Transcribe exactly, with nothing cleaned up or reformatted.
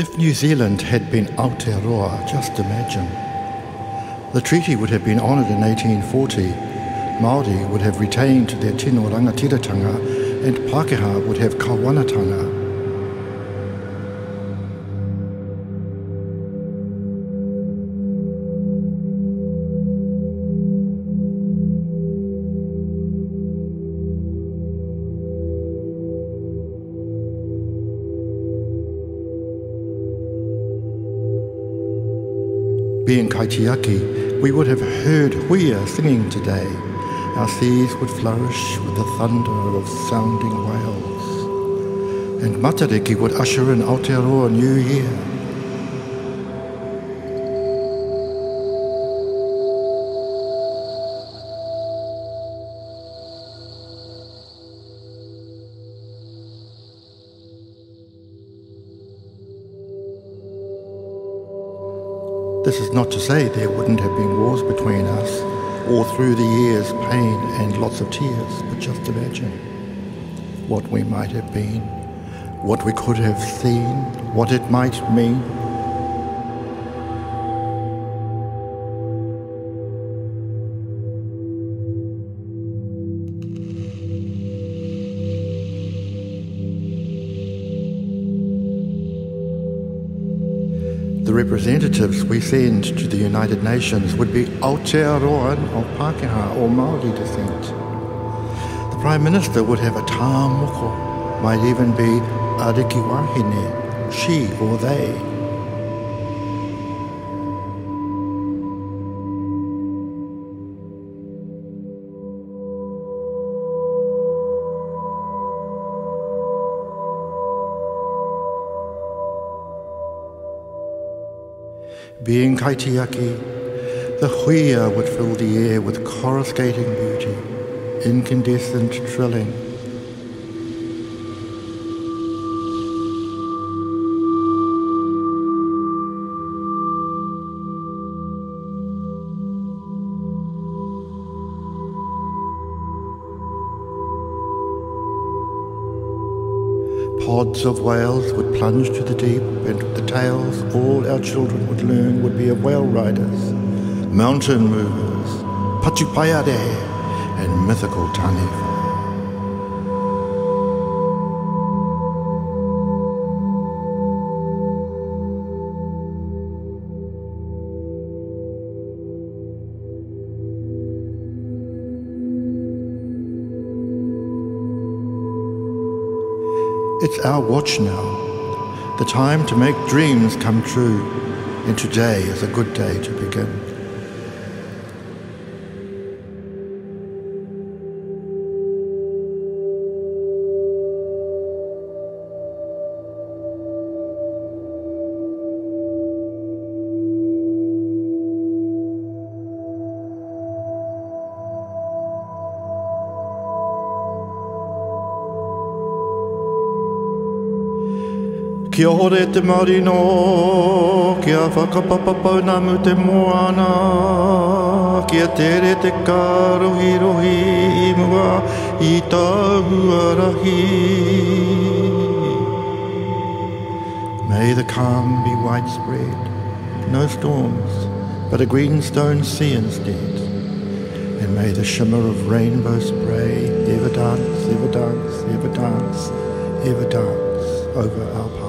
If New Zealand had been Aotearoa, just imagine. The treaty would have been honoured in eighteen forty, Māori would have retained their tino rangatiratanga, and Pākehā would have kawanatanga. Being Kaitiaki, we would have heard huia singing today. Our seas would flourish with the thunder of sounding whales. And Matariki would usher in Aotearoa New Year. This is not to say there wouldn't have been wars between us, or through the years pain and lots of tears, but just imagine what we might have been, what we could have seen, what it might mean. The representatives we send to the United Nations would be Aotearoan of Pākehā or Māori descent. The Prime Minister would have a tā moko, might even be ariki wahine, she or they. Being Kaitiaki, the huia would fill the air with coruscating beauty, incandescent trilling. Pods of whales would plunge to the deep, and with the tales all our children would learn would be of whale riders, mountain movers, patupaiare, and mythical taniwha. It's our watch now, the time to make dreams come true, and today is a good day to begin. Kia hore te marino, kia whakapapapau namu te moana, kia tere te karohi-rohi i mua i tāhuarahi. May the calm be widespread, no storms, but a greenstone sea instead. And may the shimmer of rainbow spray ever dance, ever dance, ever dance, ever dance over our path.